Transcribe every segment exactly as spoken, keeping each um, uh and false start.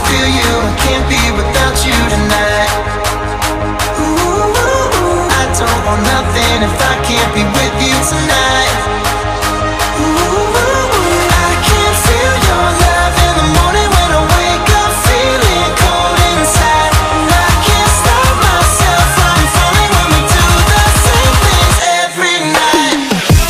feel you, I can't be without you tonight. Ooh, I don't want nothing if I can't be with you tonight. Ooh, I can feel your love in the morning when I wake up feeling cold inside. And I can't stop myself from falling when we do the same things every night.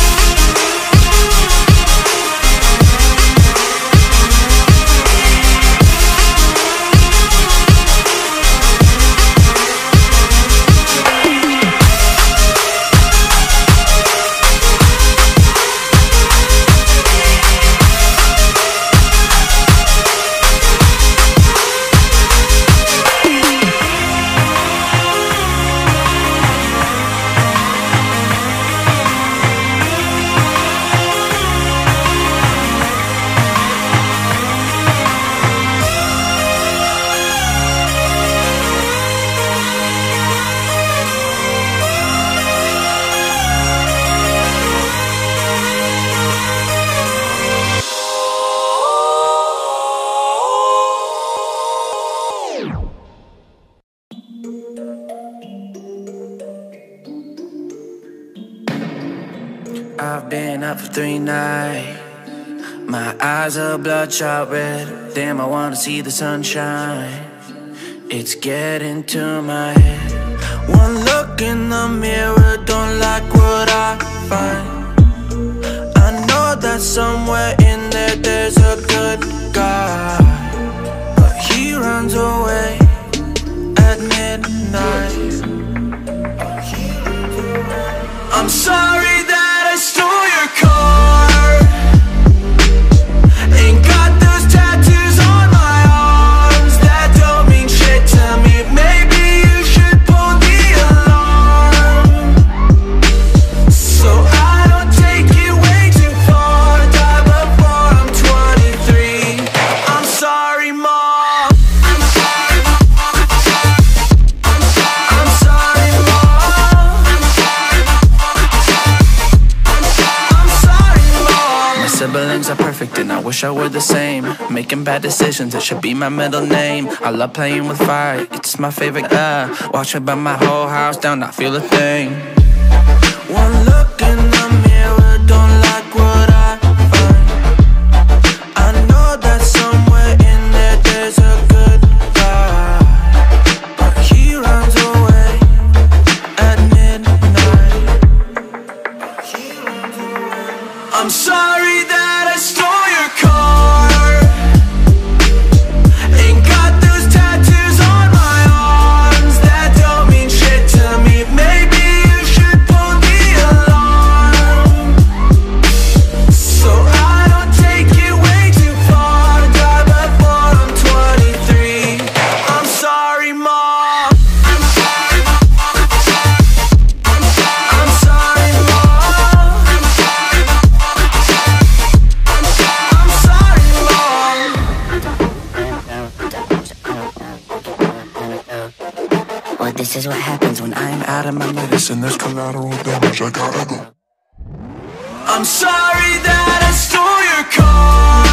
I've been up for three nights. My eyes are bloodshot red. Damn, I wanna see the sunshine. It's getting to my head. One look in the mirror, don't like what I find. I know that somewhere in there there's a good guy, but he runs away at midnight. I'm sorry that I stole your car. Ain't got those tattoos on my arms that don't mean shit to me. Maybe you should pull the alarm, so I don't take it way too far. Die before I'm twenty-three. I'm sorry, Mom. I'm sorry, Mom. I'm sorry, Mom. Siblings are perfect and I wish I were the same. Making bad decisions, it should be my middle name. I love playing with fire, it's my favorite, uh watch it burn my whole house down, not feel a thing. One look in the mirror, don't like what I find. I know that somewhere in there there's a good guy, but he runs away at midnight. I'm sorry that I stole your car. Ain't got those tattoos on my arms that don't mean shit to me. Maybe you should pull the alarm, so I don't take it way too far. Die before I'm twenty-three. I'm sorry, Mom. I'm sorry, Mom. I'm sorry, Mom. Well, this is what happens when I'm out of my medicine. There's collateral damage, I gotta go. I'm sorry that I stole your car.